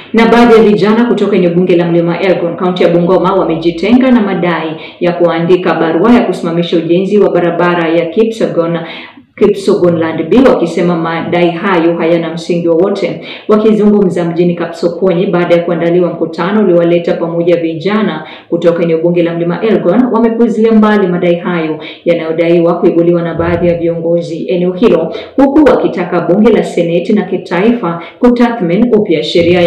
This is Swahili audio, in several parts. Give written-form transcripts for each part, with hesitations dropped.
Na baadhi ya vijana kutoka eneo bunge la Mlima Elgon, kaunti ya Bungoma wamejitenga na madai ya kuandika barua ya kusimamisha ujenzi wa barabara ya Kipsogon-Land B, wakisema madai hayo hayana msingi wowote. Wakizungumza mjini Kapsokonyi baada ya kuandaliwa mkutano uliowaleta pamoja vijana kutoka eneo bunge la Mlima Elgon, wamepuuzilia mbali madai hayo yanayodaiwa kuibuliwa na baadhi ya viongozi eneo hilo, huku wakitaka bunge la seneti na kitaifa kutathmini upya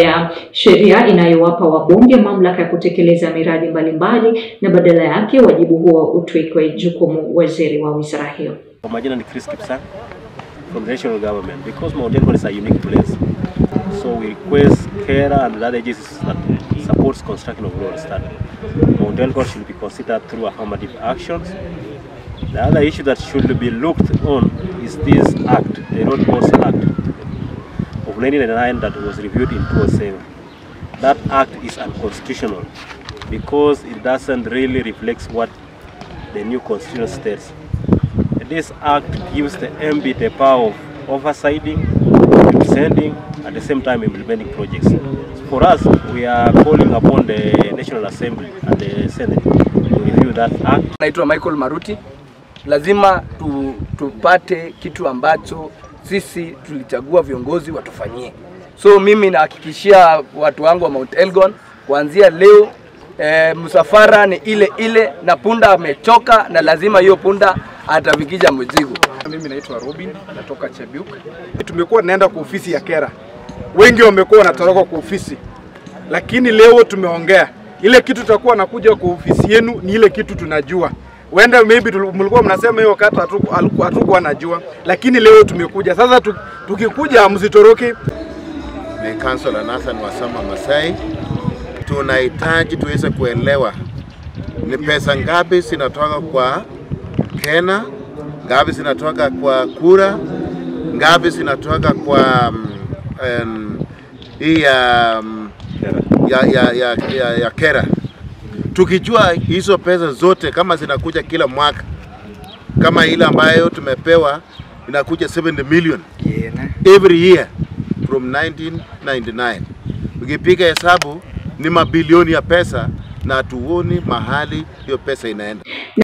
sheria inayowapa wabunge mamlaka ya kutekeleza miradi mbalimbali, na badala yake wajibu huo utwikwe jukumu waziri wa wizara hiyo. Majina ni Chris Kipsang from the national government, because Mount Elgon is a unique place. So we request KERA and the other agencies that supports construction of roads that Mount Elgon should be considered through affirmative actions. The other issue that should be looked on is this act, the Road Boards Act of 1999 that was reviewed in 2007. That act is unconstitutional because it doesn't really reflect what the new constitution states. This act gives the MB the power of oversighting, representing, at the same time implementing projects. So for us, we are calling upon the National Assembly and the Senate to review that act. Naitwa Michael Maruti. Lazima tupate kitu ambacho sisi tulichagua viongozi watufanyie. So mimi nahakikishia watu wangu wa Mount Elgon, kuanzia leo msafara ni ile na punda amechoka, na lazima hiyo punda atafikisha mzigo. Mimi naitwa Robin, natoka Chebiuk. Tumekuwa tunaenda kwa ofisi ya KERA. Wengi wamekuwa wanatoroka kwa ofisi. Lakini leo tumeongea. Ile kitu tutakuwa nakuja kwa ofisi yenu ni ile kitu tunajua. Wenda maybe mlikuwa mnasema hiyo kata hatukuwa najua, lakini leo tumekuja. Sasa tukikuja msitoroke. Ni Councilor Nathan Wasama Masai. Tunahitaji tuweze kuelewa ni pesa ngapi zinatoka kwa KENA, ngapi zinatoka kwa kura, ngapi zinatoka kwa ya KERA. Tukijua hizo pesa zote kama zinakuja kila mwaka, kama ile ambayo tumepewa inakuja 70 million every year from 1999. Ukipiga hesabu ni mabilioni ya pesa, na tuoni mahali hiyo pesa inaenda.